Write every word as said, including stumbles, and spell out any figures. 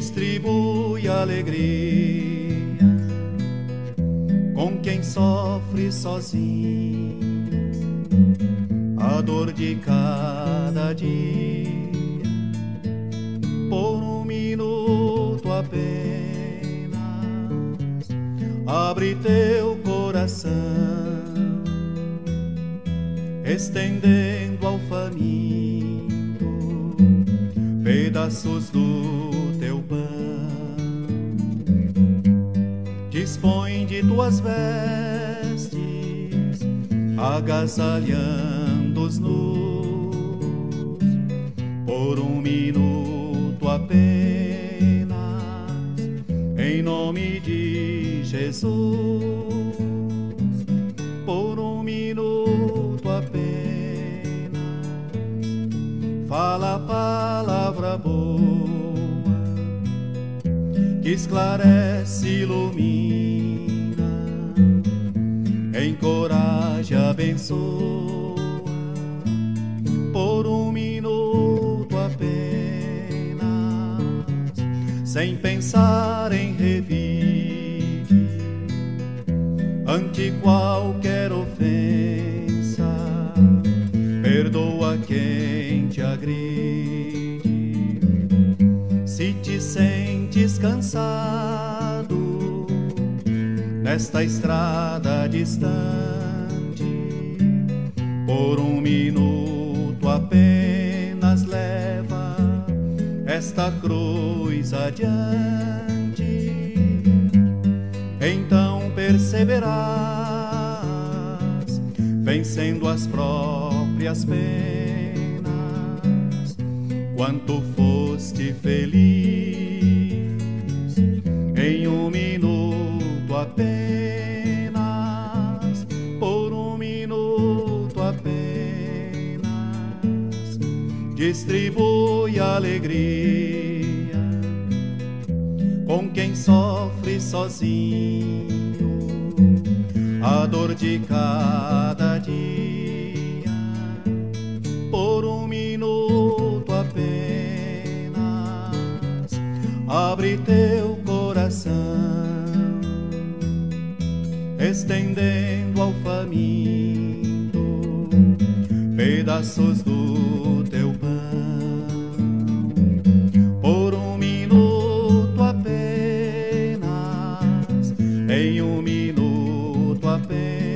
distribui alegria com quem sofre sozinho a dor de cada dia. Por um minuto apenas abre teu coração, estendendo ao faminto pedaços do teu pão. Dispõe de tuas vestes, agasalhando os nus, por um minuto apenas, em nome de Jesus. Por um minuto apenas, fala a palavra boa que esclarece e ilumina, encoraja, abençoa. Por um minuto apenas, sem pensar em revide, ante qualquer ofensa, perdoa quem te agride. Se te sentes cansado nesta estrada distante, por um minuto apenas leva esta cruz adiante. Então perceberás, vencendo as próprias penas, quanto foste feliz em um minuto apenas. Por um minuto apenas distribui alegria com quem sofre sozinho a dor de cada dia. Por um minuto apenas abre teu coração, estendendo ao faminto pedaços do teu pão. Por um minuto apenas, em um minuto apenas,